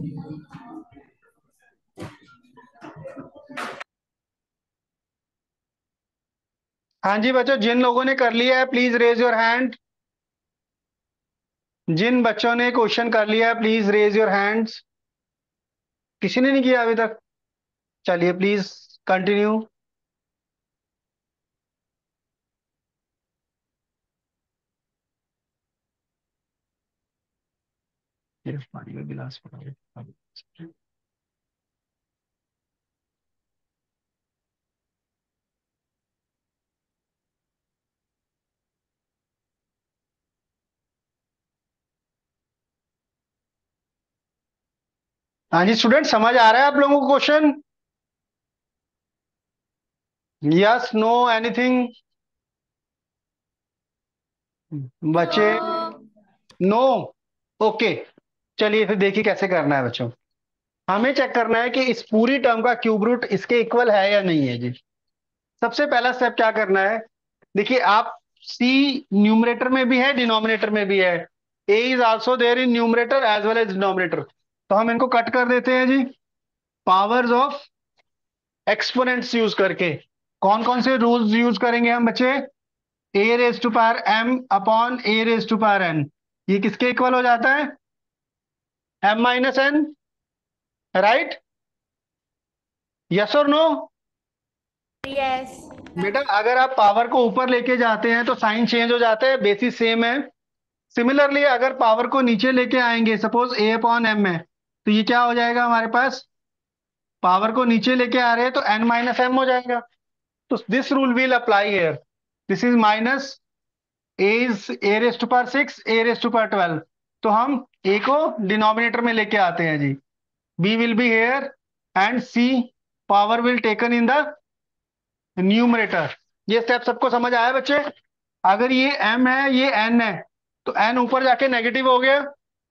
हाँ जी बच्चों, जिन लोगों ने कर लिया है प्लीज रेज योर हैंड। जिन बच्चों ने क्वेश्चन कर लिया है प्लीज रेज योर हैंड्स। किसी ने नहीं किया अभी तक? चलिए प्लीज कंटिन्यू। पानी का गिलास पड़ा। हाँ जी स्टूडेंट, समझ आ रहा है आप लोगों को क्वेश्चन? Yes, no, anything? बच्चे नो। ओके, चलिए फिर देखिए कैसे करना है बच्चों। हमें चेक करना है कि इस पूरी टर्म का क्यूब रूट इसके इक्वल है या नहीं है जी। सबसे पहला स्टेप क्या करना है? देखिए आप, सी न्यूमरेटर में भी है डिनोमिनेटर में भी है। A is also there in numerator as well as denominator. तो हम इनको कट कर देते हैं जी, पावर्स ऑफ एक्सपोनेंट्स यूज करके। कौन कौन से रूल्स यूज करेंगे हम बच्चे? A raise to power m upon a raise to power n, ये किसके इक्वल हो जाता है? M minus n, right? Yes और नो? यस। बेटा अगर आप पावर को ऊपर लेके जाते हैं तो साइन चेंज हो जाता है, बेसिस सेम है। सिमिलरली अगर पावर को नीचे लेके आएंगे, सपोज ए अपॉन एम है, तो ये क्या हो जाएगा हमारे पास? पावर को नीचे लेके आ रहे हैं तो एन माइनस एम हो जाएगा। तो this rule will apply here. This is minus a is a raise to power 6, a raise to power 12। तो हम ए को डिनोमिनेटर में लेके आते हैं जी। B will be here and C power will taken in the numerator. ये step सबको समझ आया बच्चे? अगर ये m है ये n है, तो n ऊपर जाके नेगेटिव हो गया,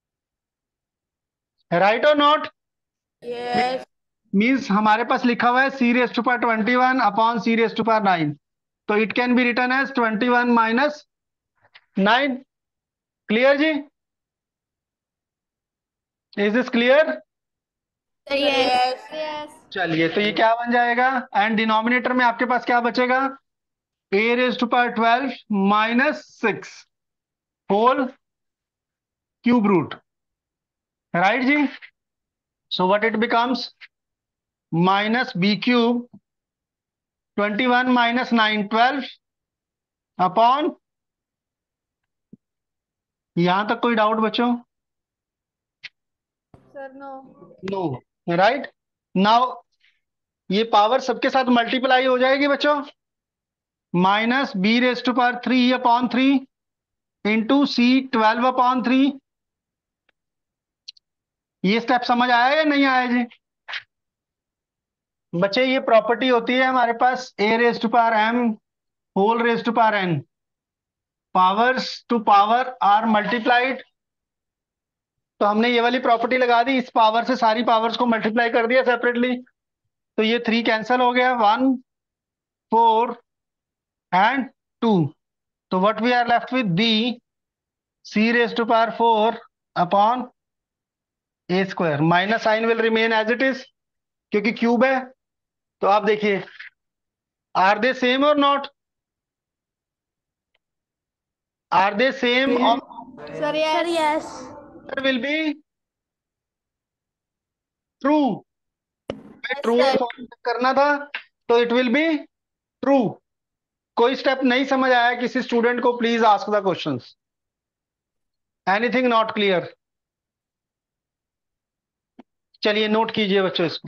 राइट और नॉट? यस। मीन्स हमारे पास लिखा हुआ है c raise to power 21 upon c raise to power 9। तो it can be written as 21 minus 9। Clear जी? Is this clear? Yes. Yes. चलिए तो ये क्या बन जाएगा? एंड डिनोमिनेटर में आपके पास क्या बचेगा? A raise to power 12 minus 6 whole cube root, right जी? So what it becomes? Minus b cube 21 minus 9 12 upon, यहां तक कोई डाउट बच्चों? Sir no. No, right? Now ये पावर सबके साथ मल्टीप्लाई हो जाएगी बच्चों। Minus b raise to power 3 upon 3 into c 12 upon 3। ये स्टेप समझ आया या नहीं आया जी? बच्चे ये प्रॉपर्टी होती है हमारे पास a raise to power m whole raise to power n, powers to power are multiplied. तो हमने ये वाली प्रॉपर्टी लगा दी, इस पावर से सारी पावर्स को मल्टीप्लाई कर दिया सेपरेटली। तो ये 3 कैंसल हो गया, 1 4 एंड 2। तो what we are left with b c raise to power 4 upon a square. Minus sign will remain as it is क्योंकि क्यूब है। तो आप देखिए, are they same or not? Are they same or sir yes. Sir yes. Will be true? True or sir. False करना था, तो it will be true. कोई step नहीं समझ आया किसी स्टूडेंट को? Please ask the questions. Anything not clear? चलिए नोट कीजिए बच्चों इसको।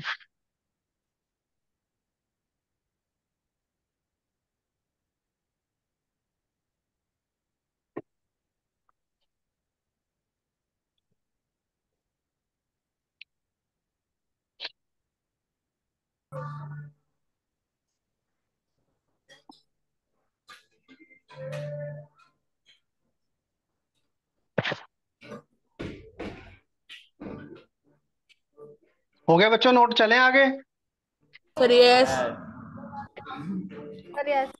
हो गया बच्चों नोट? चलें आगे? Sir yes. Sir yes.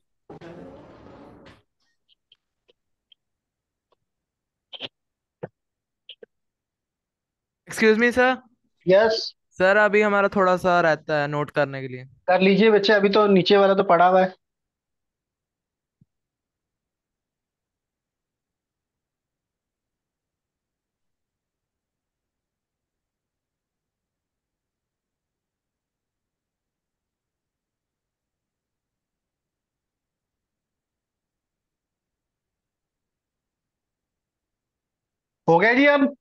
Excuse me, sir. Yes. Sir अभी हमारा थोड़ा सा रहता है नोट करने के लिए। कर लीजिए बच्चे, अभी तो नीचे वाला तो पड़ा हुआ है। हो गया जी अब।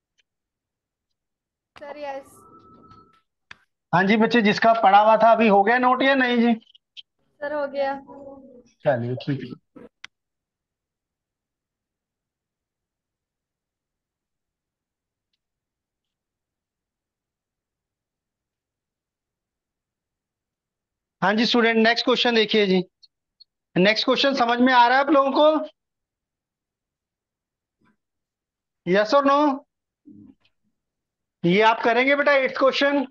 Sir yes. हाँ जी बच्चे, जिसका पड़ा हुआ था अभी हो गया नोट या नहीं जी? सर हो गया। चलिए ठीक है। हाँ जी स्टूडेंट, नेक्स्ट क्वेश्चन देखिए जी। नेक्स्ट क्वेश्चन समझ में आ रहा है आप लोगों को? यस और नो? ये आप करेंगे बेटा 8th क्वेश्चन।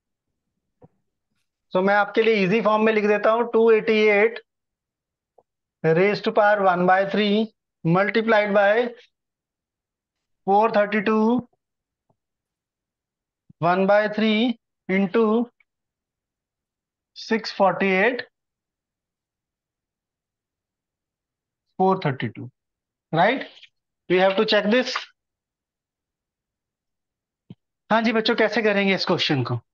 तो मैं आपके लिए इजी फॉर्म में लिख देता हूँ। 288 raise to power 1/3 multiplied by 432 1/3 into 648 432। Right, we have to check this. हाँ जी बच्चों, कैसे करेंगे इस क्वेश्चन को?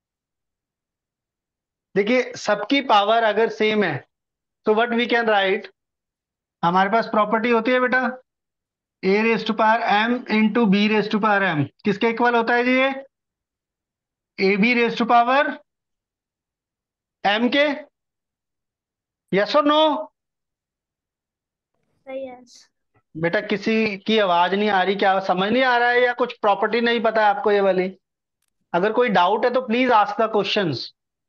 देखिए, सबकी पावर अगर सेम है तो व्हाट वी कैन राइट। हमारे पास प्रॉपर्टी होती है बेटा, a raise to power m into b raise to power m. किसके इक्वल होता है जी ये? A b raise to power m के। यस और नो? Sir yes. बेटा किसी की आवाज नहीं आ रही, क्या समझ नहीं आ रहा है या कुछ प्रॉपर्टी नहीं पता है आपको ये वाली? अगर कोई डाउट है तो please ask the questions.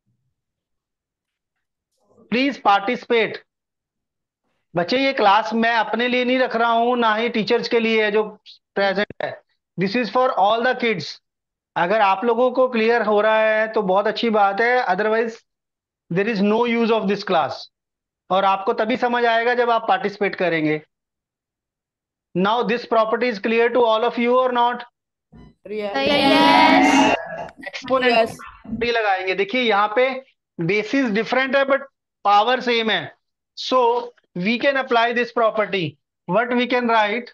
Please participate. बच्चे ये क्लास मैं अपने लिए नहीं रख रहा हूं, ना ही टीचर्स के लिए है जो प्रेजेंट है। This is for all the kids. अगर आप लोगों को क्लियर हो रहा है तो बहुत अच्छी बात है, otherwise there is no use of this class. और आपको तभी समझ आएगा जब आप पार्टिसिपेट करेंगे। Now this property is clear to all of you or not? Sir yes. Sir exponent yes. लगाएंगे। देखिए यहाँ पे बेसिस डिफरेंट है बट पावर सेम है। So we can apply this property. What we can write?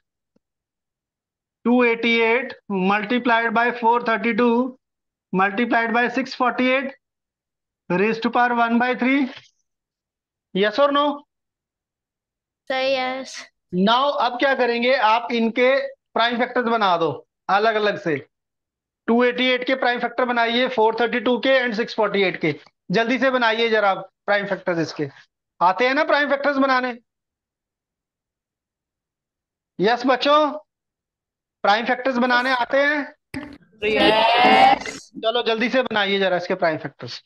288 multiplied by 432 multiplied by 648 raised to power 1/3। Yes और no? Sir yes. Now अब क्या करेंगे, आप इनके प्राइम फैक्टर्स बना दो अलग अलग से। 288 के प्राइम फैक्टर बनाइए, 432 के एंड 648 के। जल्दी से बनाइए जरा प्राइम फैक्टर्स इसके। आते हैं ना प्राइम फैक्टर्स बनाने? यस बच्चों, प्राइम फैक्टर्स बनाने आते हैं? यस। चलो जल्दी से बनाइए जरा इसके prime factors.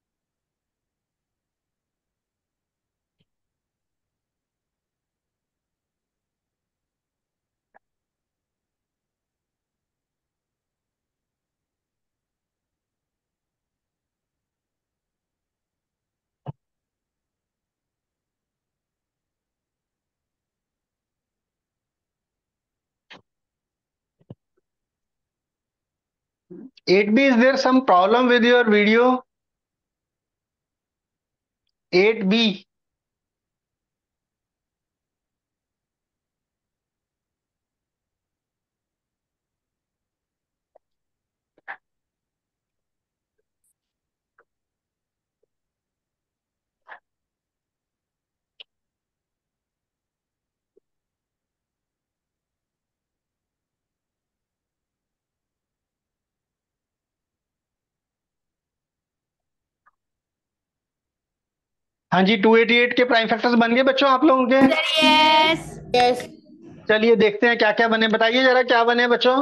8B, is there some problem with your video? 8B। हाँ जी, 288 के प्राइम फैक्टर्स बन गए बच्चों आप लोगों के? Sir yes. यस। चलिए देखते हैं क्या क्या बने, बताइए जरा क्या बने बच्चों।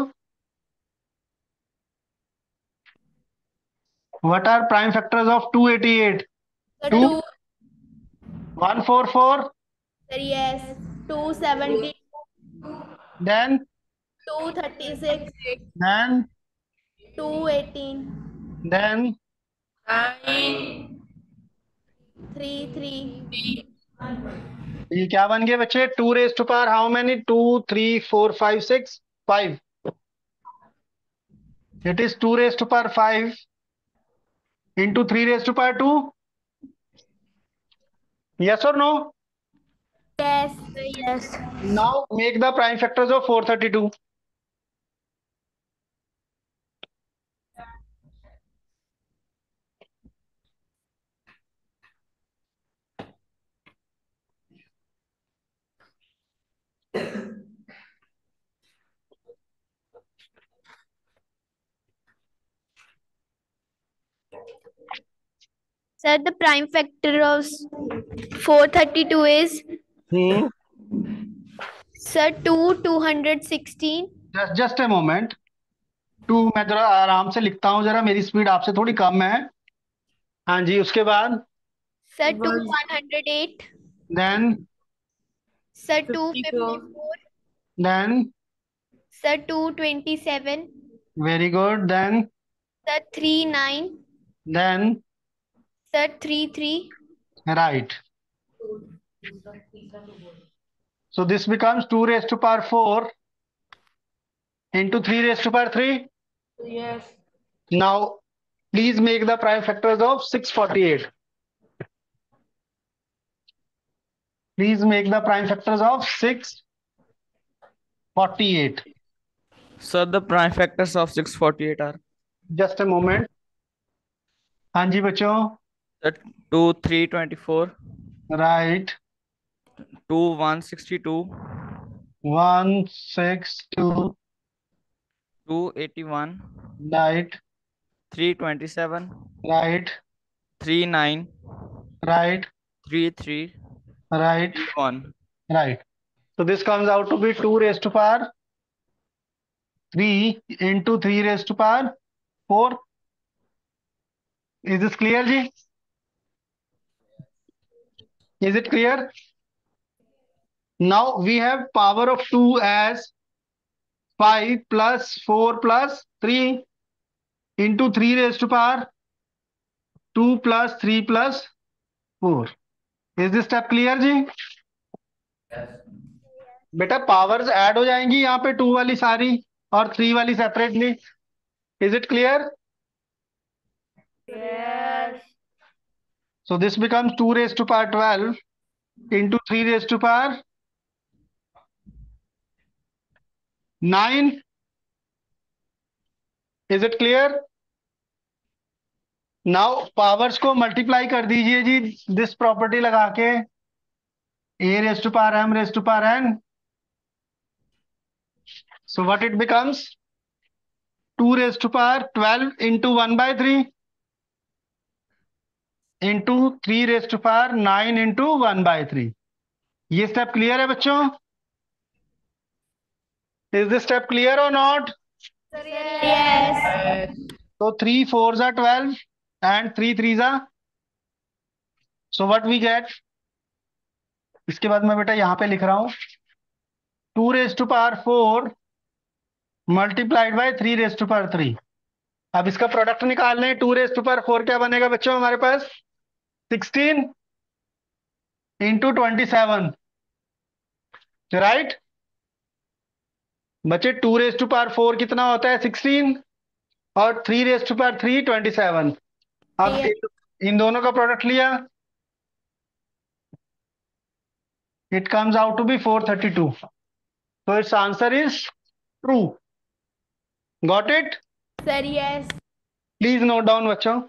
What are prime factors of 288? Sir 2 two. 144। Sir yes. 270। Then 236। Then 218। Then 33। ये क्या बन गए बच्चे? 2 raise to power how many? 2 3 4 5 6 5। It is 2 raised to power 5 into 3 raised to power 2. Yes or no? Yes. Yes. Now make the prime factors of 432. Sir, the prime factor of 432 is, sir, 216. Just a moment. 2 मैं जरा आराम से लिखता हूँ, जरा मेरी speed आपसे थोड़ी कम है। हाँ जी, उसके बाद Sir, 108. then Sir, 54. 254. then Sir, 227. very good, then Sir, 39. then Sir, 33. right. So this becomes 2 raised to power 4 into 3 raised to power 3. Yes. Now please make the prime factors of 648. Please make the prime factors of 648. Sir, the prime factors of 648 are Just a moment. हाँ जी बच्चों, sir, 2 324, right. 2 162, 162, 281, right, 327, right, 39, right, 33, right, 1. right. So this comes out to be 2 raised to power 3 into 3 raised to power 4. Is this clear, ji? Is it clear? Now we have power of 2 as 5 plus 4 plus 3 into 3 raised to power 2 plus 3 plus 4. Is this step clear, जी? बेटा powers add हो जाएंगी यहाँ पे 2 वाली सारी और 3 वाली separately. Is it clear? Yes. So this becomes 2 raised to power 12 into 3 raised to power 9. Is it clear? Now powers को मल्टीप्लाई कर दीजिए जी दिस प्रॉपर्टी लगा के. a raised to power m raised to power n. So what it becomes? 2 raised to power 12 into 1 by 3 into 3 raised to power 9 into 1 by 3. ये step clear है बच्चों? Is this step clear or not? Yes. So 3 4s are 12 and 3 3s are. So what we get? इसके बाद मैं बेटा यहाँ पे लिख रहा हूँ 2 raised to power 4 multiplied by 3 raised to power 3. अब इसका प्रोडक्ट निकालने 2 raised to power 4 क्या बनेगा बच्चों हमारे पास? 16 into 27, राइट? बच्चे 2 raised to power 4 कितना होता है? 16 और 3 raised to power 3 27. अब इन दोनों का प्रोडक्ट लिया, it comes out to be 432. So its answer is true. Got it? Sir, yes. Please note down बच्चों.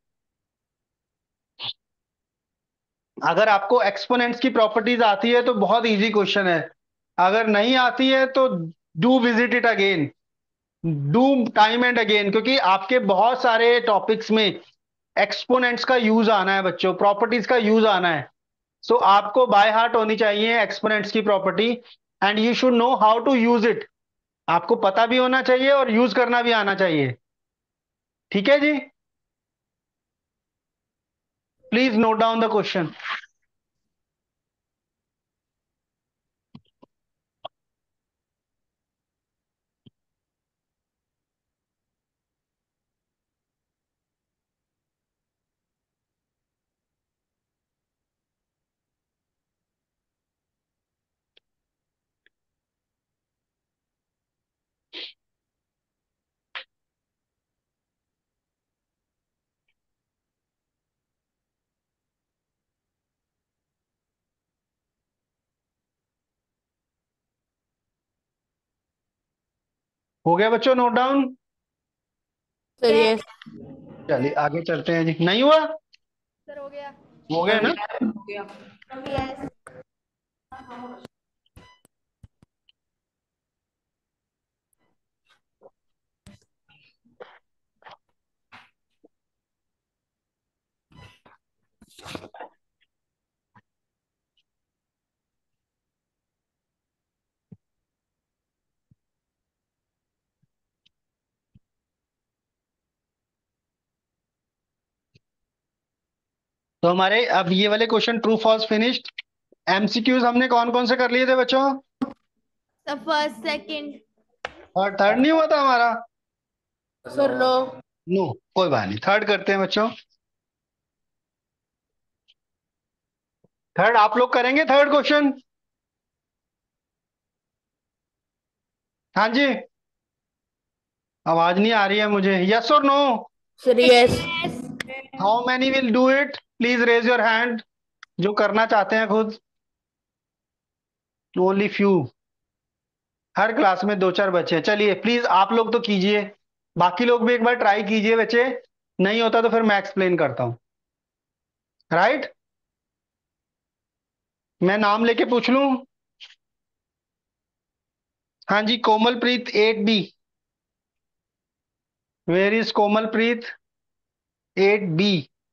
अगर आपको एक्सपोनेंट्स की प्रॉपर्टीज आती है तो बहुत इजी क्वेश्चन है. अगर नहीं आती है तो do visit it again, do time and again, क्योंकि आपके बहुत सारे टॉपिक्स में एक्सपोनेंट्स का यूज आना है बच्चों, प्रॉपर्टीज का यूज आना है. सो आपको बाय हार्ट होनी चाहिए एक्सपोनेंट्स की property and you should know how to use it. आपको पता भी होना चाहिए और यूज करना भी आना चाहिए. ठीक है जी? Please note down the question. हो गया बच्चों नोट डाउन? Sir yes. चलिए आगे चलते हैं जी। नहीं हुआ? सर हो गया। हो गया ना? यस। तो हमारे अब ये वाले question true false finished. MCQs हमने कौन कौन से कर लिए थे बच्चों? Sir first second. और थर्ड नहीं हुआ था हमारा? Sir no. नो। कोई बात नहीं, थर्ड करते हैं बच्चों। थर्ड आप लोग करेंगे थर्ड क्वेश्चन? हाँ जी। आवाज नहीं आ रही है मुझे। यस और no? Sir yes. How many will do it? Please raise your hand, जो करना चाहते हैं खुद। Only few. हर क्लास में दो चार बच्चे हैं। चलिए प्लीज आप लोग तो कीजिए, बाकी लोग भी एक बार ट्राई कीजिए बच्चे। नहीं होता तो फिर मैं एक्सप्लेन करता हूँ। राइट? मैं नाम लेके पूछ लूं? हाँ जी, Komalpreet 8B। Where is Komalpreet 8B?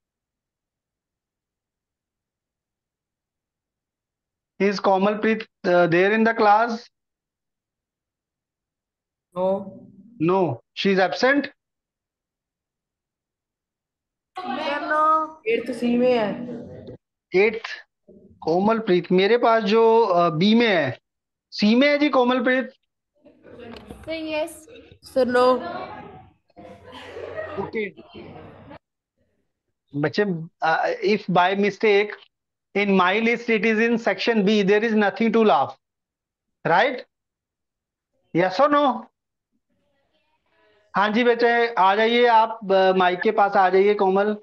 Is Komalpreet there in the class? No. No, she is absent. Sir no. Eighth c में है। एट्थ कोमलप्रीत मेरे पास जो बी में है। सी में है जी Komalpreet. Sir yes. Sir no. Okay बच्चे, if by mistake in my list it is in section B, there is nothing to laugh, right? Yes or no? हाँ जी बेटे, आ जाइए आप, माइक के पास आ जाइए कोमल।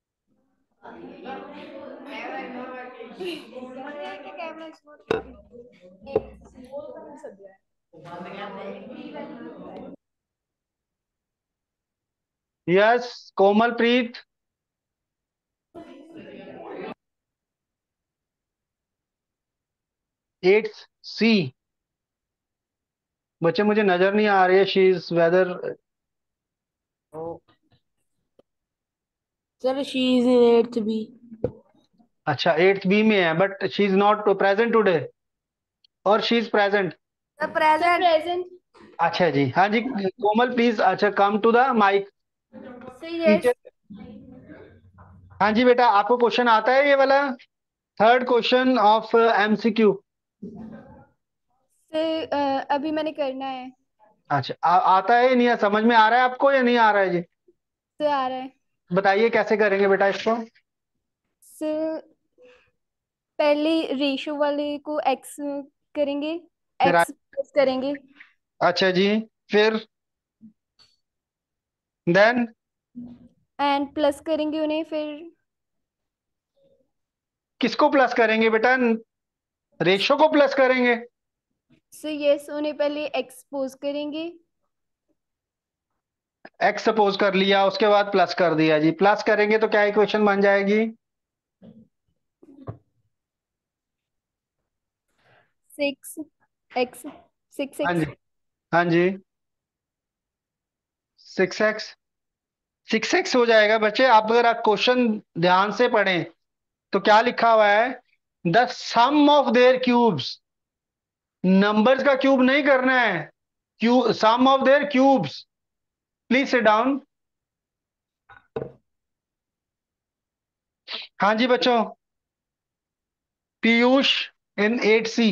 यस कोमलप्रीत। 8C। बच्चे मुझे नजर नहीं आ रही है, she is whether. Sir she is in eighth b. अच्छा 8B में है, but she is not present today, or she is present. Sir present. अच्छा जी, हाँ जी कोमल प्लीज, अच्छा come to the mike. Sir teacher. Yes. हाँ जी बेटा, आपको क्वेश्चन आता है ये वाला? Third question of MCQ. Sir अभी मैंने करना है। अच्छा आता है, नहीं है, समझ में आ रहा है आपको या नहीं आ रहा है जी? सर आ रहा है। बताइए कैसे करेंगे बेटा इसको? सर पहले रेशो वाले को एक्स करेंगे, फिर एक्स प्लस करेंगे, अच्छा जी, फिर देन एंड प्लस करेंगे उन्हें फिर। किसको प्लस करेंगे बेटा? रेशो को प्लस करेंगे? सर यस, उन्हें पहले एक्सपोज करेंगे। एक्स सपोज कर लिया, उसके बाद प्लस कर दिया जी। प्लस करेंगे तो क्या इक्वेशन बन जाएगी? 6x, सिक्स हाँ एक्स जी, हाँ जी, 6x। 6x हो जाएगा बच्चे। आप अगर आप क्वेश्चन ध्यान से पढ़ें तो क्या लिखा हुआ है? The sum of their cubes. Numbers का क्यूब नहीं करना है, q sum of their cubes. Please sit down. हाँ जी बच्चों, पीयूष इन 8C।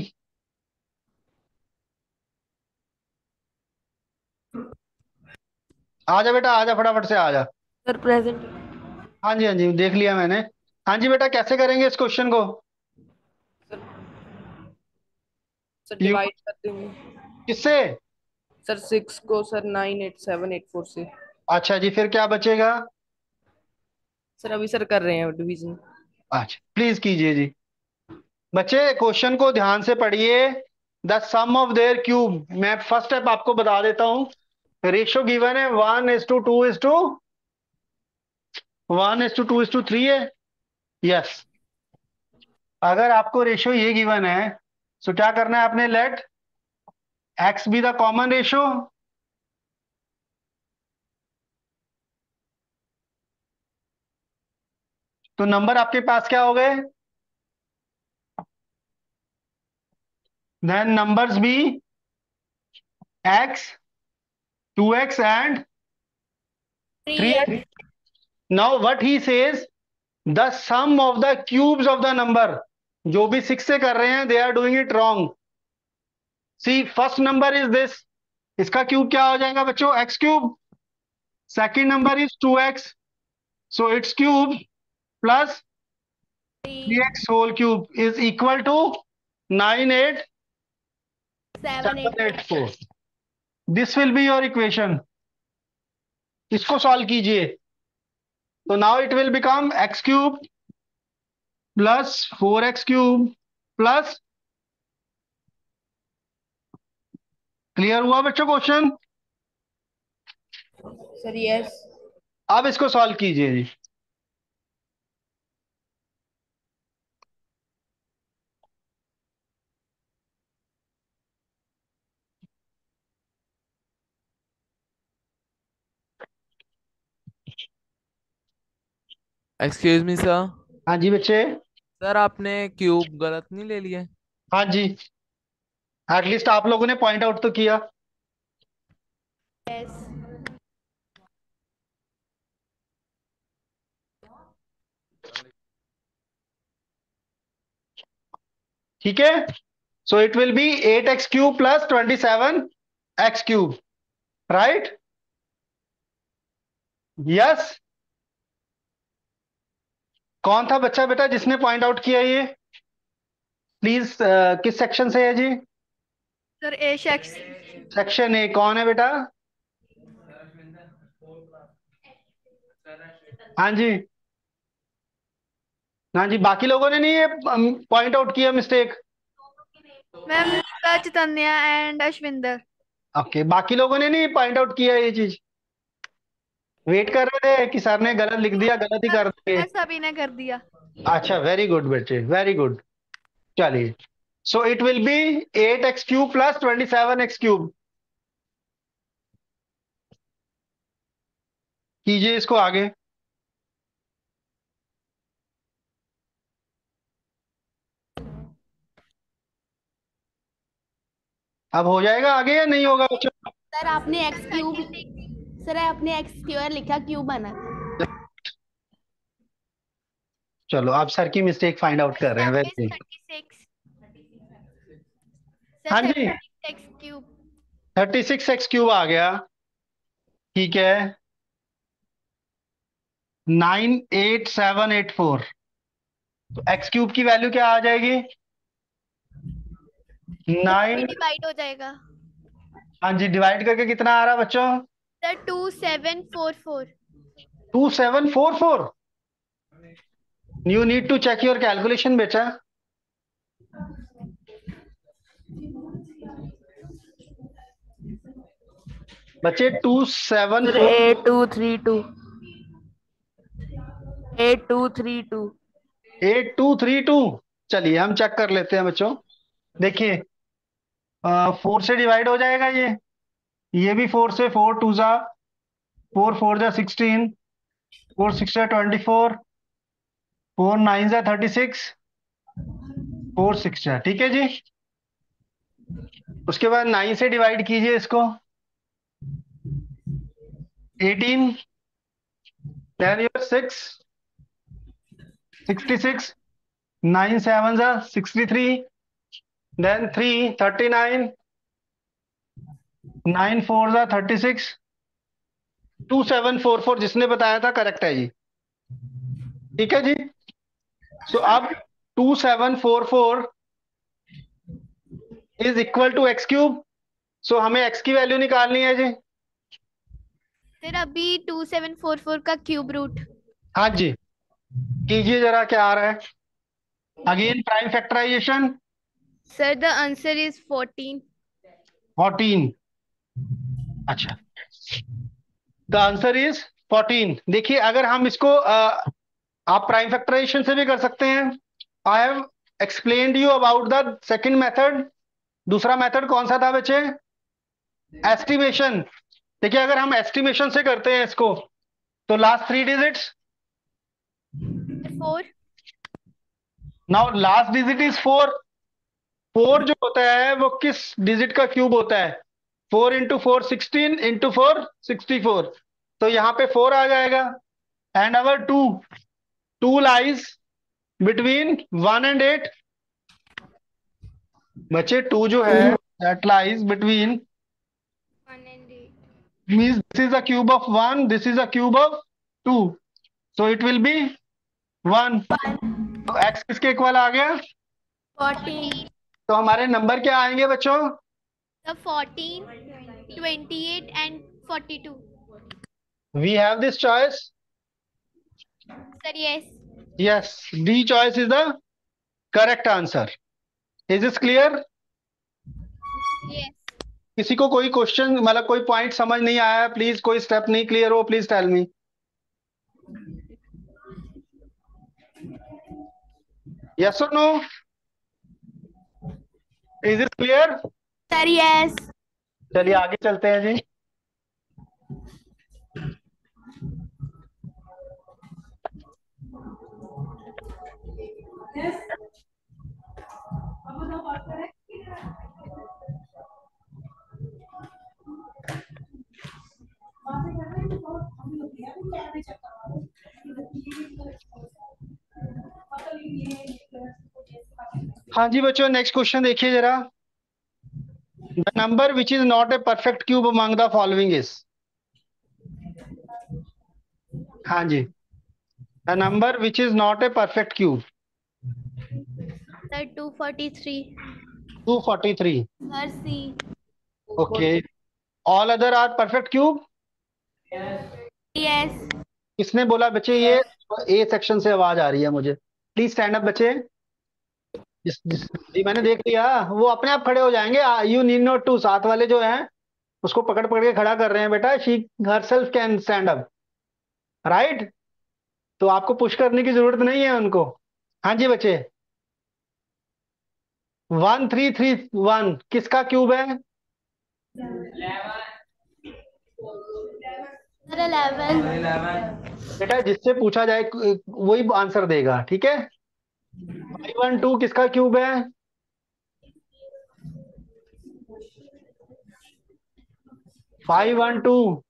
आजा बेटा, आजा फटाफट से आजा। Sir present. हाँ जी, हाँ जी देख लिया मैंने। हाँ जी बेटा, कैसे करेंगे इस क्वेश्चन को? सर यू डिवाइड कर देंगे। किससे? सर सिक्स को सर 9 8 7 8 4 से। अच्छा जी, फिर क्या बचेगा? सर अभी सर कर रहे हैं डिवीजन। अच्छा प्लीज कीजिए जी। बच्चे क्वेश्चन को ध्यान से पढ़िए। The sum of their cube, मैं फर्स्ट स्टेप आपको बता देता हूं। रेशियो गिवन है 1:2:2 1:2:3 है। यस, अगर आपको रेशियो ये गिवन है तो क्या करना है आपने, let x be the common ratio. तो नंबर आपके पास क्या हो गए, then numbers be x, 2x and 3x। Now what he says, the sum of the cubes of the number, जो भी 6 से कर रहे हैं they are doing it wrong. See first number is this, इसका क्यूब क्या हो जाएगा बच्चों, x cube. Second number is 2x, so it's cube plus 3x whole cube is equal to 98784। This will be your equation. इसको solve कीजिए तो now it will become x cube plus 4x cube plus, clear हुआ बच्चों question. Sir yes. अब इसको solve कीजिए जी। Excuse me sir. हाँ जी बच्चे। सर आपने क्यूब गलत नहीं ले लिए? हाँ जी, एटलीस्ट आप लोगों ने पॉइंट आउट तो किया। Yes. ठीक है, so it will be 8x cube plus 27x cube, right. Yes, कौन था बच्चा बेटा जिसने पॉइंट आउट किया ये, प्लीज किस सेक्शन से है जी। Sir, A section. Section A, कौन है बेटा। हाँ जी, हाँ जी, बाकी लोगों ने नहीं ये पॉइंट आउट किया mistake. Ma'am, Chaitanya and Ashwinder. Okay, बाकी लोगों ने नहीं पॉइंट आउट किया ये चीज, वेट कर रहे थे कि सर ने गलत लिख दिया, गलत ही कर देंगे। सभी ने कर दिया। अच्छा, वेरी गुड बेटे, वेरी गुड। चलिए, so it will be 8x cube plus 27x cube. कीजिए इसको आगे। अब हो जाएगा आगे या नहीं होगा बच्चों। सर आपने एक्स क्यूब, सर आपने एक्स स्क्वायर लिखा, क्यूब बना। चलो, आप सर की मिस्टेक फाइंड आउट कर रहे हैं, वेरी गुड। 36. हाँ सर जी, 36 क्यूब. 36x क्यूब आ गया, ठीक है। 98784, तो x क्यूब की वैल्यू क्या आ जाएगी, 9। डिवाइड हो जाएगा। हाँ जी, डिवाइड करके कितना आ रहा है बच्चों, sir 2744. 2744। You need to check your calculation बेटा। बच्चे 274 8232 8232। 8232। चलिए हम चेक कर लेते हैं बच्चों। देखिए, 4 से डिवाइड हो जाएगा ये भी 4 से, 4 टू जा 4, 4 जा 16, 4 6 जा 24, 4 9 जा 36, 4 6 जा, ठीक है जी। उसके बाद 9 से डिवाइड कीजिए इसको, 18, 10 योर 6, 66, 9 7 जा 63, देन 3 39, 9 4 जा 36, 2744 जिसने बताया था करेक्ट है जी, ठीक है जी। सो अब 2744 is equal to x cube. So हमें एक्स की वैल्यू निकालनी है जी। सर अभी 2744 का क्यूब रूट। हाँ जी, कीजिए जरा क्या आ रहा है, again prime factorization. Sir the answer is 14. 14, अच्छा, द आंसर इज 14। देखिए अगर हम इसको आप प्राइम फैक्टराइजेशन से भी कर सकते हैं। I have explained you about the second method. दूसरा मेथड कौन सा था बच्चे? एस्टिमेशन। देखिए अगर हम एस्टिमेशन से करते हैं इसको, तो last 3 digits, 4. Now last digit is 4। 4 जो होता है वो किस डिजिट का क्यूब होता है? 4 इंटू 4 16, इंटू 4 64। तो यहाँ पे 4 आ जाएगा। And our 2, 2 lies between 1 and 8। बच्चे 2 जो है that lies between 1 and 8. means this is a cube of 1, this is a cube of 2, so it will be 1। तो x किसके इक्वल आ गया? 14. तो हमारे नंबर क्या आएंगे बच्चों? The 14, 28 and 42. We have this choice। Sir, yes. Yes, D choice is the correct answer। Is this clear? Yes. किसी को कोई क्वेश्चन मतलब कोई पॉइंट समझ नहीं आया, प्लीज कोई स्टेप नहीं क्लियर हो, प्लीज टेल मी। यस और no? Is it clear? Sir yes. चलिए आगे चलते हैं जी। हाँ जी बच्चों, नेक्स्ट क्वेश्चन देखिए जरा। The number which is not a perfect cube among the following is. हाँ जी, the number which is not a perfect cube. Sir, 243. 243। Sir c. Okay, all other are perfect cube. Yes. किसने बोला बच्चे ये? A section से आवाज आ रही है मुझे, प्लीज स्टैंड अप बच्चे। जी मैंने देख लिया, वो अपने आप खड़े हो जाएंगे। You need not to. साथ वाले जो हैं उसको पकड़ पकड़ के खड़ा कर रहे हैं बेटा। She herself can stand up, right? तो आपको पुश करने की जरूरत नहीं है उनको। हाँ जी बच्चे, 1331 किसका क्यूब है? सर 11। बेटा जिससे पूछा जाए वही आंसर देगा, ठीक है? 512 किसका क्यूब है? 512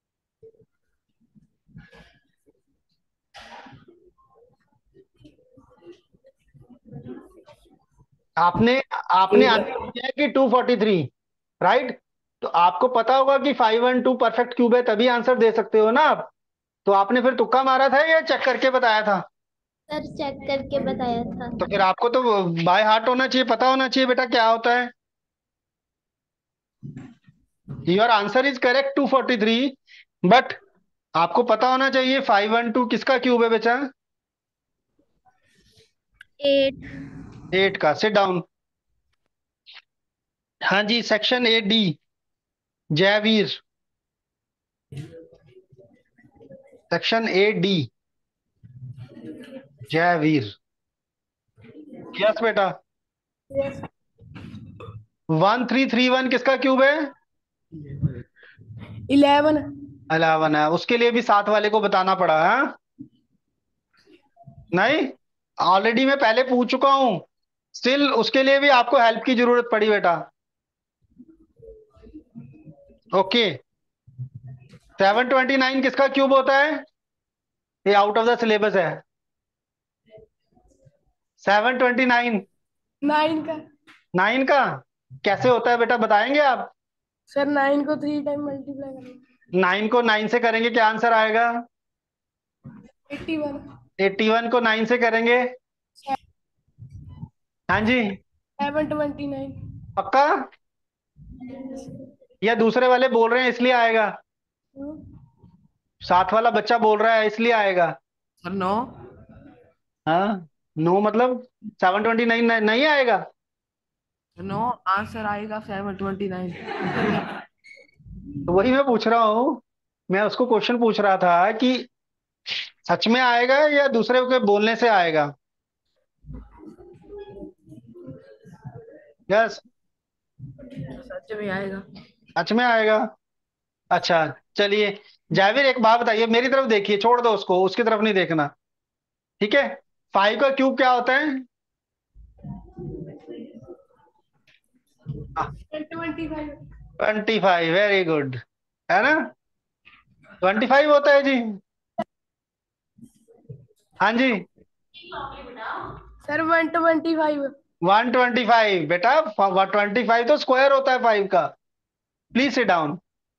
आपने आपने आंसर दिया है कि 243, राइट? तो आपको पता होगा कि 512 परफेक्ट क्यूब है, तभी आंसर दे सकते हो ना आप। तो आपने फिर तुक्का मारा था या चेक करके बताया था? सर चेक करके बताया था। तो फिर आपको तो बाय हार्ट होना चाहिए, पता होना चाहिए बेटा क्या होता है। Your answer is correct 243, but आपको पता होना चाहिए 512 किसका क्यूब है बेटा? 8. 8 का। Sit down. हाँ जी, section 8D, Jaiveer. Section 8D, Jaiveer. Yes बेटा। 1331 किसका क्यूब है? 11। 11 है। उसके लिए भी साथ वाले को बताना पड़ा है? नहीं, ऑलरेडी मैं पहले पूछ चुका हूं। स्टिल उसके लिए भी आपको हेल्प की जरूरत पड़ी बेटा। ओके, 729 किसका क्यूब होता है? ये आउट ऑफ द सिलेबस है। 729 9 का। 9 का कैसे होता है बेटा, बताएंगे आप? सर 9 को 3 टाइम मल्टीप्लाई करेंगे। 9 को 9 से करेंगे क्या आंसर आएगा? 81। 81 को 9 से करेंगे? हाँ जी, 729। पक्का? या दूसरे वाले बोल रहे हैं इसलिए आएगा? साथ वाला बच्चा बोल रहा है इसलिए आएगा? Sir no. हाँ, नो मतलब 729 नहीं आएगा? नो आंसर आएगा 729। तो वही मैं पूछ रहा हूँ, मैं उसको क्वेश्चन पूछ रहा था कि सच में आएगा या दूसरे के बोलने से आएगा। यस। सच में आएगा। सच में आएगा। अच्छा, चलिए। जाविर एक बात बताइए, मेरी तरफ देखिए, छोड़ दो उसको, उसकी तरफ नहीं देखना। ठीक है। 5 का क्यूब क्या होता है? 25, वेरी गुड। है ना? 25 होता है जी। हाँ जी। सर 125। 125 बेटा, 25 तो स्क्वायर होता है 5 का। Please sit down.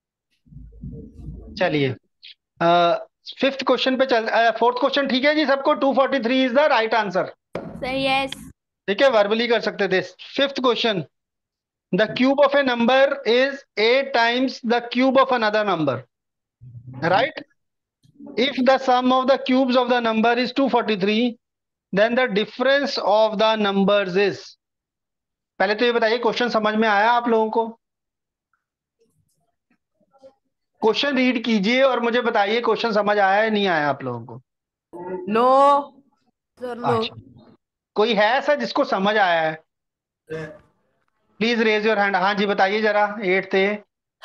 चलिए, फिफ्थ क्वेश्चन पे चल, फोर्थ क्वेश्चन ठीक है जी सबको? 243 is the right answer. Sir yes. ठीक है, वर्बली कर सकते थे। Fifth question, the cube of a number is 8 times the cube of another number, right? If the sum of the cubes of the number is 243, then the difference of the numbers is. पहले तो ये बताइए, question समझ में आया आप लोगों को? क्वेश्चन रीड कीजिए और मुझे बताइए क्वेश्चन समझ आया या नहीं आया आप लोगों को। No sir, no. अच्छा, कोई है ऐसा जिसको समझ आया है? Please raise your hand. हाँ जी, बताइए जरा। एट्थ ए,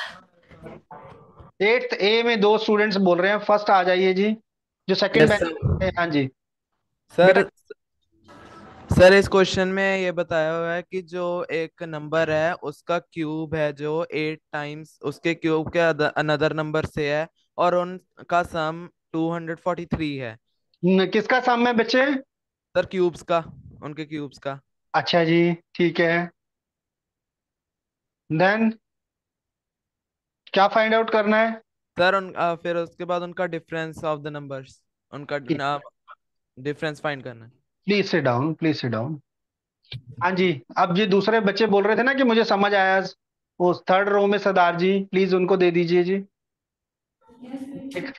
एट्थ ए में दो स्टूडेंट्स बोल रहे हैं, फर्स्ट आ जाइए जी, जो सेकंड यस बेंच सर। पे हैं। हाँ जी बेटा। सर सर इस क्वेश्चन में ये बताया हुआ है कि जो एक नंबर है उसका क्यूब है जो 8 टाइम्स उसके क्यूब के अनदर नंबर से है, और उनका सम 243 है। किसका सम है बच्चे? सर क्यूब्स का, उनके क्यूब्स का। अच्छा जी, ठीक है। देन क्या फाइंड आउट करना है? सर फिर उसके बाद उनका डिफरेंस ऑफ द नंबर्स, उनका डिफरेंस फाइंड करना है। Please sit down, please sit down. हाँ जी। अब ये दूसरे बच्चे बोल रहे थे ना कि मुझे समझ आया, वो थर्ड रो में सरदार जी, प्लीज उनको दे दीजिए जी। एक,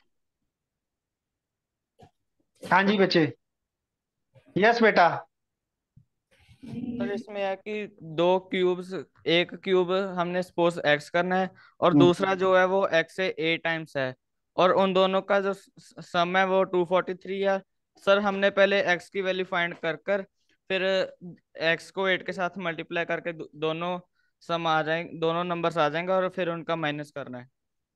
हाँ जी बच्चे। यस बेटा। सर इसमें है कि दो क्यूब्स, एक क्यूब हमने सपोज एक्स करना है और हम्म, दूसरा जो है वो एक्स से 8 टाइम्स है, और उन दोनों का जो सम है वो 243 है। सर हमने पहले एक्स की वैल्यू फाइंड कर कर फिर एक्स को 8 के साथ मल्टीप्लाई करके दोनों सम आ जाएंगे, दोनों नंबर्स आ जाएंगे और फिर उनका माइनस करना है।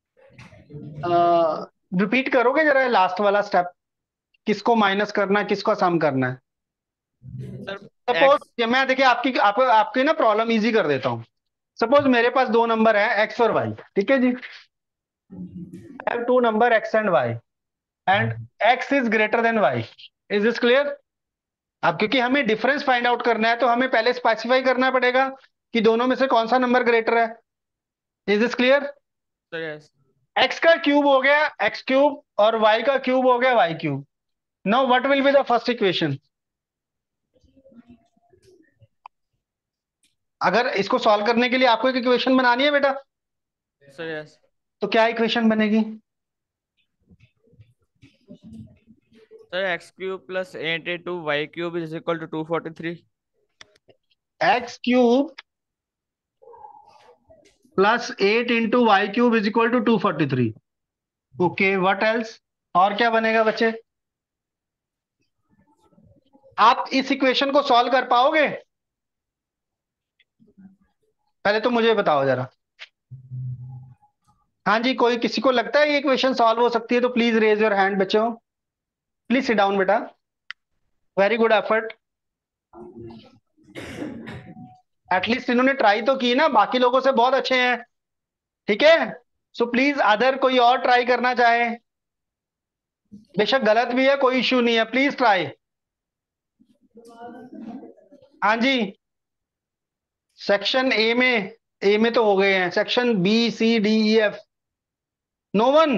रिपीट करोगे जरा लास्ट वाला स्टेप? किसको माइनस करना है, किसको सम करना है? Sir x. सपोज मैं देखिए आपकी ना प्रॉब्लम इजी कर देता हूँ। सपोज मेरे पास दो नंबर है एक्स और वाई, ठीक है जी। I have two number x and y, and x is greater than y. Is this clear? अब क्योंकि हमें डिफरेंस फाइंड आउट करना है तो हमें पहले स्पेसिफाई करना पड़ेगा कि दोनों में से कौन सा नंबर ग्रेटर है। Is this clear? Sir yes. x का क्यूब हो गया x क्यूब और y का क्यूब हो गया y cube. Now what will be the first equation? अगर इसको सॉल्व करने के लिए आपको एक इक्वेशन बनानी है बेटा, सर यस। तो क्या इक्वेशन बनेगी? Sir x cube plus 8 into y³ is equal to 243। x cube plus 8 into y³ is equal to 243। Okay, what else? और क्या बनेगा बच्चे? आप इस इक्वेशन को सॉल्व कर पाओगे? पहले तो मुझे बताओ जरा। हाँ जी, कोई किसी को लगता है ये इक्वेशन सॉल्व हो सकती है तो प्लीज रेज योर हैंड बच्चों। प्लीज सिट डाउन बेटा। Very good effort. एटलीस्ट इन्होंने ट्राई तो की ना, बाकी लोगों से बहुत अच्छे हैं। ठीक है। सो प्लीज अदर कोई और ट्राई करना चाहे, बेशक गलत भी है, कोई इश्यू नहीं है, प्लीज ट्राई। हाँ जी। सेक्शन ए में तो हो गए हैं, section B C D E F. No one?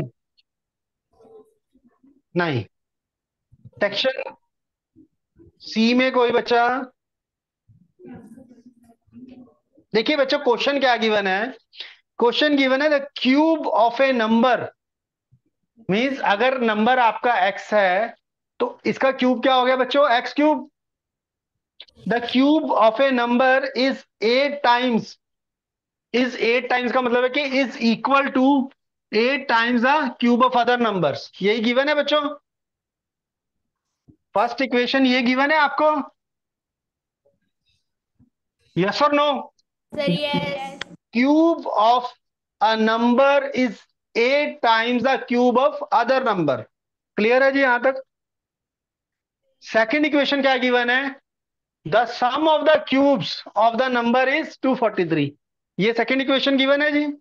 नहीं। सेक्शन सी में कोई बच्चा? देखिए बच्चों, क्वेश्चन क्या गिवन है? क्वेश्चन गिवन है the cube of a number, means अगर नंबर आपका एक्स है तो इसका क्यूब क्या हो गया बच्चों? X cube. The cube of a number is 8 times is 8 times का मतलब है कि is equal to 8 times the cube of other numbers, यही गिवन है बच्चों। फर्स्ट इक्वेशन ये गिवन है आपको, यस और no? Sir yes. Cube of a number is 8 times the cube of other number. Clear है जी यहां तक? सेकंड इक्वेशन क्या गिवन है? The sum of the cubes of the number is 243। ये सेकंड इक्वेशन गिवन है जी,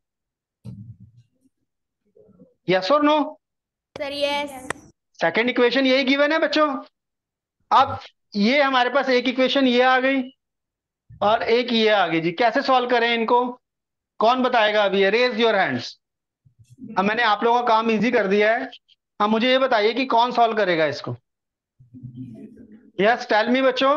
यस और no? Sir yes. Second equation यही गिवन है बच्चों। अब ये हमारे पास एक इक्वेशन ये आ गई और एक ये आ गई जी, कैसे सॉल्व करें इनको? कौन बताएगा अभी? Raise your hands. अब मैंने आप लोगों का काम इजी कर दिया है, अब मुझे ये बताइए कि कौन सॉल्व करेगा इसको। यस टेल मी बच्चों।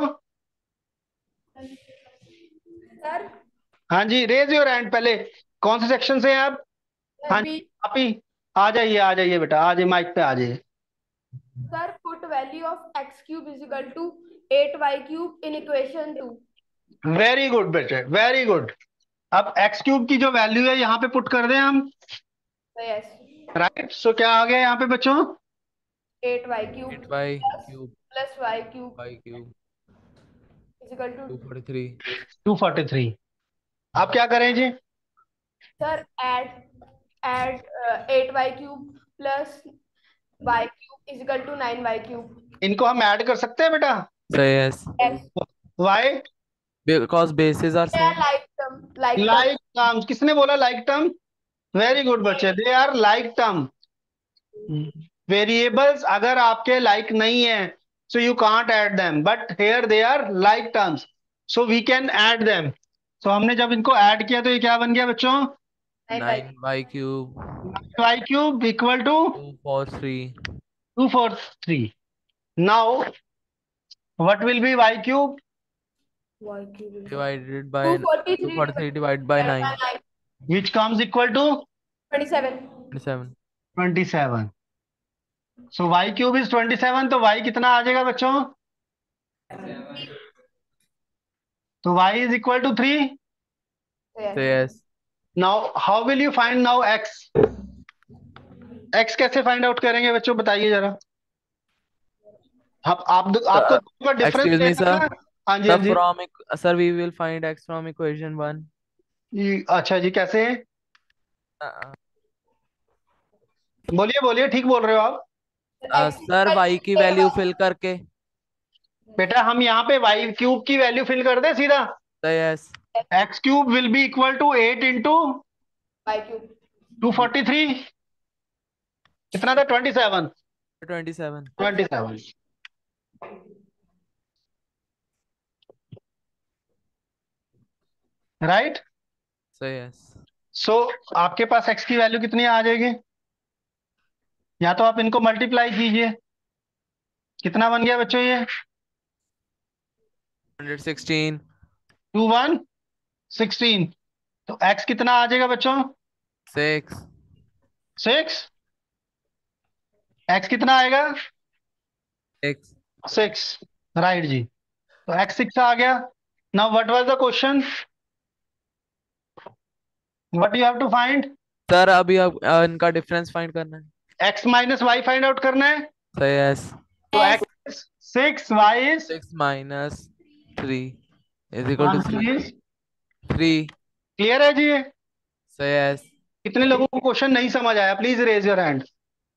सर हाँ जी, रेज योर हैंड। पहले कौन से सेक्शन से हैं आप? हाँ जी, आप ही आ जाइए बेटा, आ जाइए, माइक पे आ जाइए। Sir put value of x cube is equal to 8y cube in equation 2। Very good बेटे, वेरी गुड। अब एक्स क्यूब की जो वैल्यू है यहाँ पे पुट कर दें हम, यस। राइट? सो क्या आ गया यहाँ पे बच्चों? 8y cube 8y cube plus y cube y cube is equal to 243. 243। अब क्या करें जी? Sir add 8y cube plus y cube is equal to 9y cube. इनको हम ऐड कर सकते हैं बेटा? So yes, why? because bases are same. Like terms. किसने बोला लाइक टर्म? वेरी गुड बच्चे, they are like term. Variables अगर आपके लाइक नहीं है so you can't add them, but here they are like terms, so we can add them. So हमने जब इनको ऐड किया तो ये क्या बन गया बच्चों? 9y cube y cube equal to 243 243। Now what will be y cube? y cube divided by 243 243 divided by 9. Which comes equal to 27। 27. 27। So y cube is 27, तो वाई कितना आ जाएगा बच्चों? तो y is equal to 3। So yes, now how will you find now x? X कैसे find out करेंगे बच्चों, बताइए जरा। आपको दोनों का डिफरेंस excuse me लेना है sir. ना? हाँ जी, Sir हाँ जी। from sir we will find x from equation 1. अच्छा जी, कैसे? Uh, बोलिए बोलिए, ठीक बोल रहे हो आप। सर y की वैल्यू फिल करके. बेटा हम यहाँ पे वाई क्यूब की वैल्यू फिल कर दे सीधा। So yes, x cube will be equal to 8 into y cube 243। कितना था? 27। 27. 27। राइट? So yes, सो आपके पास एक्स की वैल्यू कितनी आ जाएगी? या तो आप इनको मल्टीप्लाई कीजिए, कितना बन गया बच्चों ये? 116. 2 1 16। तो एक्स कितना आ जाएगा बच्चों? 6. 6। एक्स कितना आएगा? 6. 6। राइट जी, तो एक्स 6 आ गया। Now what was the question? What you have to find? Sir अभी अब इनका डिफरेंस फाइंड करना है. X minus y find out करना है। So yes, तो x 6, y is 6 minus 3 is equal to 3. 3. क्लियर है जी ये? So yes, कितने लोगों को क्वेश्चन नहीं समझ आया? Please raise your hand.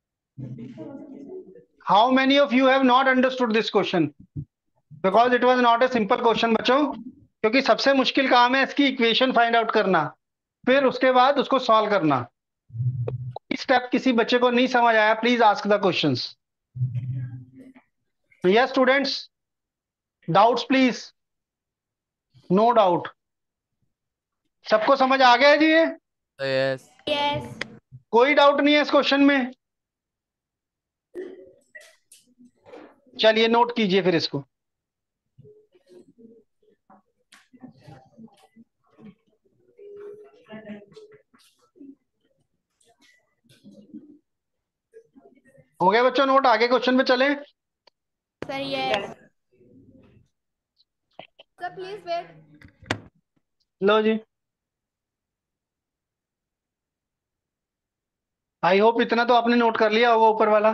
How many of you have not understood this question? Because it was not a simple question बच्चों, क्योंकि सबसे मुश्किल काम है इसकी इक्वेशन फाइंड आउट करना, फिर उसके बाद उसको सॉल्व करना। स्टेप किसी बच्चे को नहीं समझ आया, please ask the questions. Yes students, doubts please? No doubt, सबको समझ आ गया है जी ये? so yes. यस। कोई डाउट नहीं है इस क्वेश्चन में? चलिए नोट कीजिए फिर इसको। हो गया बच्चों नोट? आगे क्वेश्चन पे चलें। Sir yes. Sir please wait. लो जी। आई होप इतना तो आपने नोट कर लिया होगा ऊपर वाला।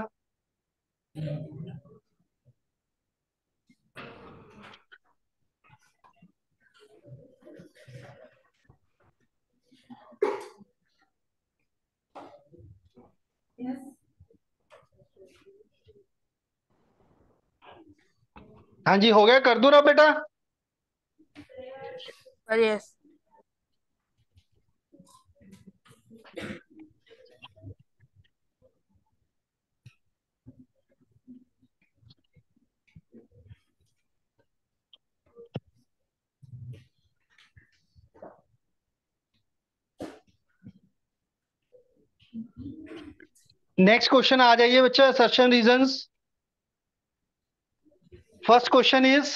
हाँ जी, हो गया, कर दूं ना बेटा? Sir yes. नेक्स्ट क्वेश्चन आ जाइए बच्चा, assertion reasons. First question is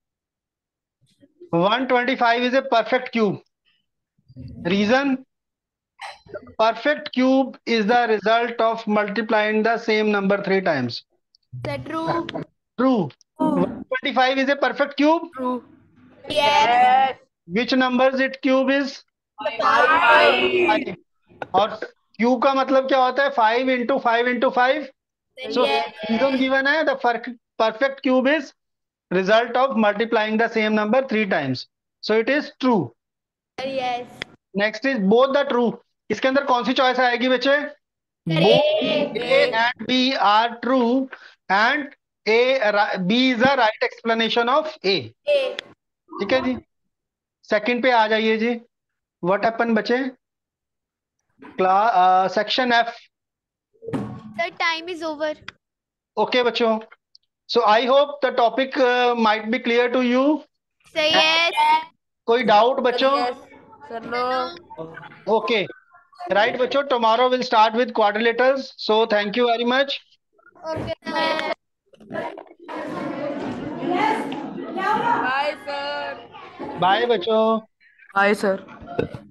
125 is a perfect cube. Reason: perfect cube is the result of multiplying the same number 3 times. Sir, true. True. 125 is a perfect cube. True. Yes. Which numbers it cube is? 5. 5. और cube का मतलब क्या होता है? 5 into 5 into 5. So reason given है, the perfect cube is result of multiplying the same number 3 times. So it is true. Yes. Next is both the true. इसके अंदर कौन सी चॉइस आएगी बच्चे? Both A and B are true, and A B is the right explanation of A. ठीक है जी। सेकंड पे आ जाइए जी। व्हाट हैपन बच्चे? Class section F. Sir, time is over. Okay बच्चों, so I hope the topic might be clear to you. Say yes. कोई डाउट बच्चों? Sir no. ओके राइट बच्चों, tomorrow will start with quadrilaterals, so thank you very much. Okay, sir. Bye sir. Bye बच्चों। Bye sir.